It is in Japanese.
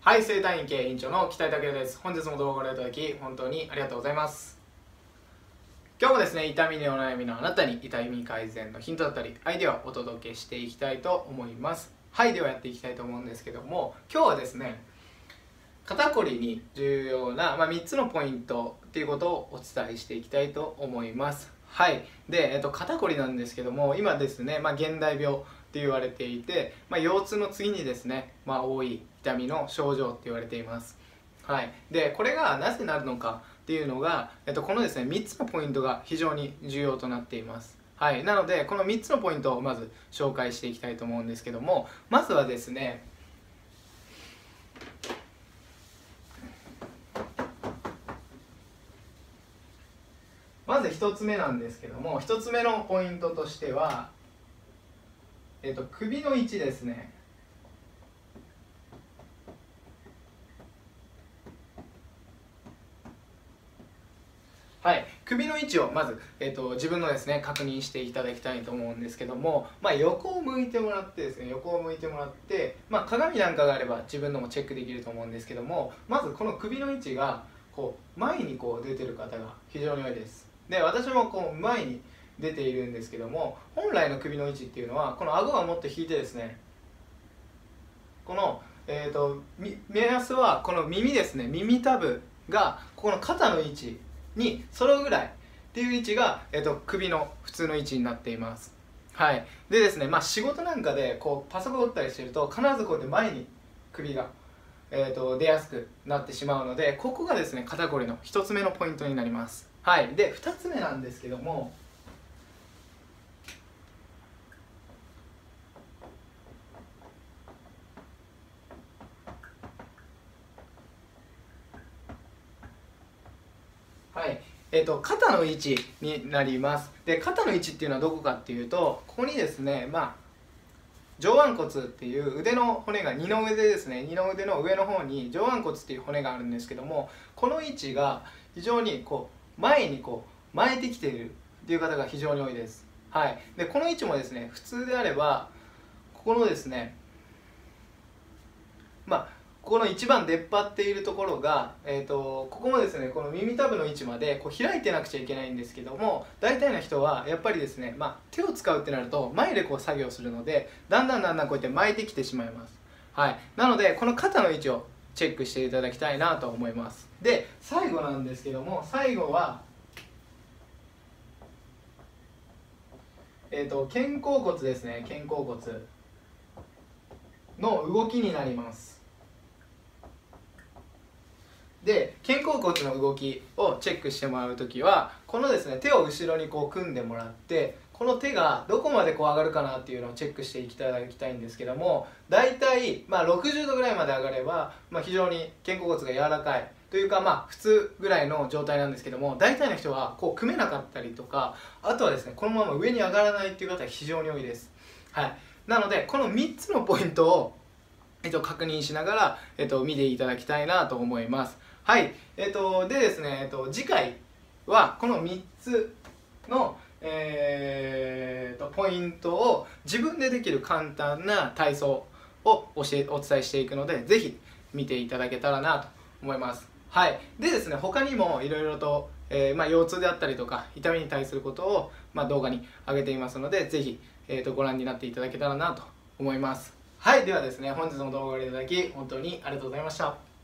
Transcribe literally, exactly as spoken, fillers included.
はい、整体院系院長の北井拓也です。本日も動画をご覧いただき本当にありがとうございます。今日もですね、痛みにお悩みのあなたに痛み改善のヒントだったりアイデアをお届けしていきたいと思います。はい、ではやっていきたいと思うんですけども、今日はですね、肩こりに重要な、まあ、みっつのポイントっていうことをお伝えしていきたいと思います。はい、で、えっと、肩こりなんですけども、今ですね、まあ、現代病って言われていて、まあ、腰痛の次にですね、まあ、多い痛みの症状って言われています。はい、でこれがなぜなるのかっていうのが、えっと、このですねみっつのポイントが非常に重要となっています。はい、なのでこのみっつのポイントをまず紹介していきたいと思うんですけども、まずはですね、まずひとつめなんですけども、ひとつめのポイントとしては、えっと、首の位置ですね。はい、首の位置をまず、えー、と自分のですね確認していただきたいと思うんですけども、まあ、横を向いてもらってですね横を向いてもらって、まあ、鏡なんかがあれば自分のもチェックできると思うんですけども、まずこの首の位置がこう前にこう出てる方が非常に多いです。で私もこう前に出ているんですけども、本来の首の位置っていうのはこの顎がもっと引いてですね、この、えー、と目安はこの耳ですね、耳たぶがここの肩の位置に揃うぐらいっていう位置が、えー、と首の普通の位置になっています。はい、でですね、まあ、仕事なんかでこうパソコン打ったりしてると必ずこうやって前に首が、えー、と出やすくなってしまうので、ここがですね肩こりのひとつめのポイントになります。はい、でふたつめなんですけども、はい、えーと、肩の位置になります。で肩の位置っていうのはどこかっていうと、ここにですね、まあ、上腕骨っていう腕の骨が二の腕ですね、二の腕の上の方に上腕骨っていう骨があるんですけども、この位置が非常にこう前にこう巻いてきているっていう方が非常に多いです。はい、でこの位置もですね、普通であればここのですね、まあここの一番出っ張っているところが、えー、とここもですね、この耳たぶの位置までこう開いてなくちゃいけないんですけども、大体の人はやっぱりですね、まあ、手を使うってなると前でこう作業するので、だんだんだんだんこうやって巻いてきてしまいます。はい、なのでこの肩の位置をチェックしていただきたいなと思います。で最後なんですけども、最後は、えー、と肩甲骨ですね、肩甲骨の動きになります。で肩甲骨の動きをチェックしてもらうときは、このですね手を後ろにこう組んでもらって、この手がどこまでこう上がるかなっていうのをチェックしていただきたいんですけども、大体、まあ、ろくじゅうどぐらいまで上がれば、まあ、非常に肩甲骨が柔らかいというか、まあ、普通ぐらいの状態なんですけども、大体の人はこう組めなかったりとか、あとはですねこのまま上に上がらないっていう方が非常に多いです。はい、なのでこのみっつのポイントを、えっと、確認しながら、えっと、見ていただきたいなと思います。はい、えっと、でですね、えっと、次回はこのみっつの、えー、とポイントを自分でできる簡単な体操を教えお伝えしていくので、ぜひ見ていただけたらなと思います。はい、でですね、他にもいろいろと、えーまあ、腰痛であったりとか痛みに対することを、まあ、動画に上げていますので、ぜひ、えー、とご覧になっていただけたらなと思います。はい、ではですね、本日も動画をご覧いただき本当にありがとうございました。